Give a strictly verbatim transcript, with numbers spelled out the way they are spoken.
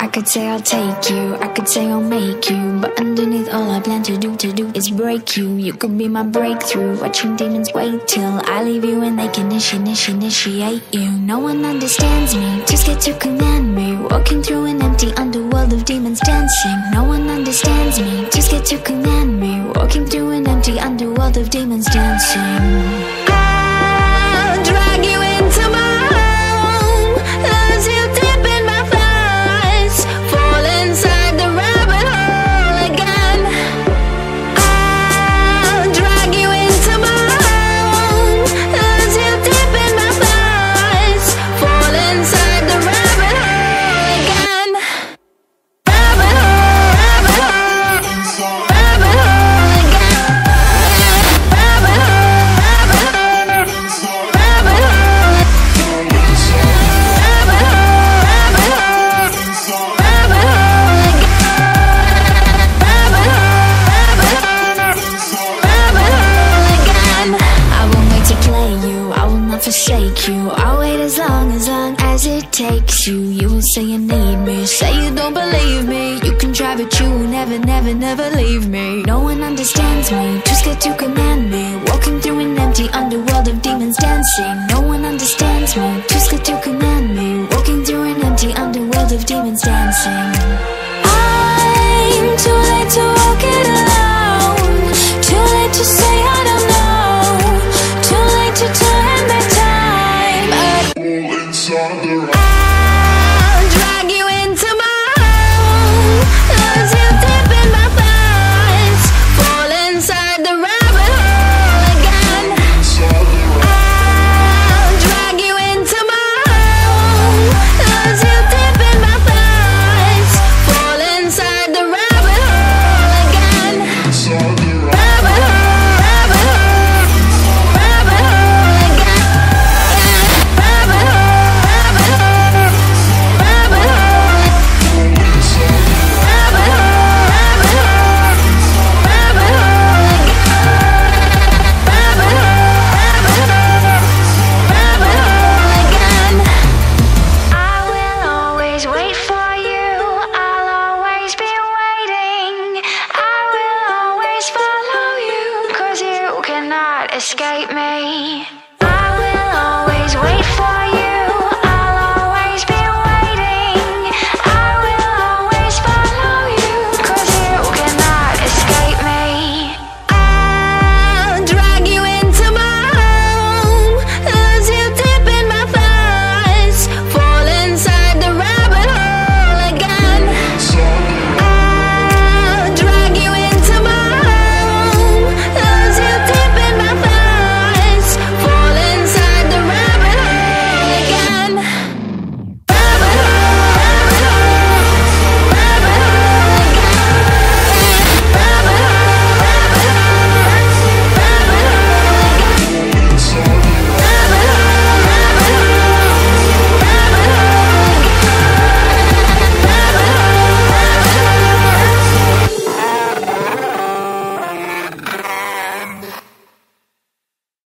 could say I'll take you, I could say I'll make you, but underneath all I plan to do, to do is break you. You could be my breakthrough, watching demons wait till I leave you and they can initi- initi- initiate you. No one understands me, too scared to command me, walking through an empty underworld of demons dancing. No one understands me, too scared to command me, walking through an empty underworld of demons dancing. I'll drag you into my home, lose you deep in my thighs, fall inside the rabbit hole again. I'll drag you into my home, lose you deep in my thighs, fall inside the rabbit hole again. Rabbit hole, rabbit hole, rabbit hole again. Rabbit hole, rabbit hole, rabbit hole. Rabbit hole, rabbit hole, rabbit hole again. Rabbit hole, rabbit hole, rabbit hole again. I won't wait to play you, I will not forsake you. I'll wait as long, as long as it takes you. You will say you need me, say you don't believe me. You can try but you will never, never, never leave me. No one understands me, too scared to command me, walking through an empty underworld of demons dancing. No one understands me, too scared to command me, walking through an empty underworld of demons dancing. I'm too late to walk it alone, too late to say I don't know, too late to turn back time. I'll drag you into my home, lose you deep in my thighs, fall inside the rabbit hole again. I'll drag you into my home, lose you deep in my thighs, fall inside the rabbit hole again. Rabbit hole, rabbit hole, rabbit hole again. Rabbit hole, rabbit hole, rabbit hole. Rabbit hole, rabbit hole, rabbit hole again. Rabbit hole, rabbit hole, rabbit hole again. I will always wait for you, I'll always be waiting. I will always follow you, 'cause you cannot escape me.